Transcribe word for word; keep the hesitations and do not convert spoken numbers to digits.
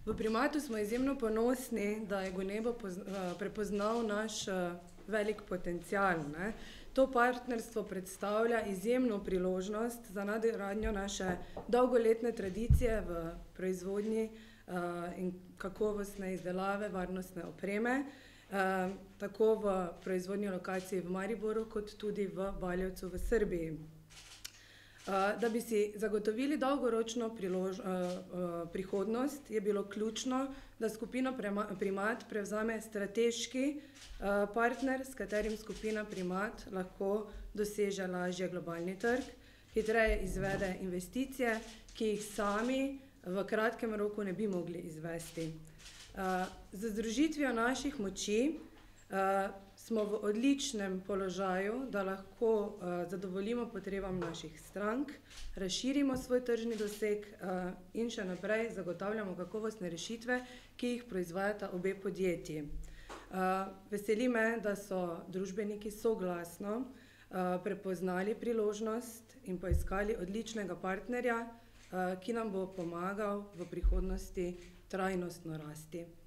V Primatu smo izjemno ponosni, da je Gonebo prepoznal naš velik potencial, ne. To partnerstvo predstavlja izjemno priložnost za nadgradnjo naše dolgoletne tradicije v proizvodnji in kakovostne izdelave varnostne opreme, tako v proizvodni lokaciji v Mariboru kot tudi v Valjevcu v Srbiji. Da bi si zagotovili dolgoročno prihodnost, je bilo ključno, da skupino Primat prevzame strateški partner, s katerim skupina Primat lahko doseže lažje globalni trg, hitreje izvede investicije, ki jih sami v kratkem roku ne bi mogli izvesti. Z združitvijo naših moči smo v odličnem položaju, da lahko zadovoljimo potrebam naših strank, razširimo svoj tržni doseg in še naprej zagotavljamo kakovostne rešitve, ki jih proizvajata obe podjetji. Veseli me, da so družbeniki soglasno prepoznali priložnost in poiskali odličnega partnerja, ki nam bo pomagal v prihodnosti trajnostno rasti.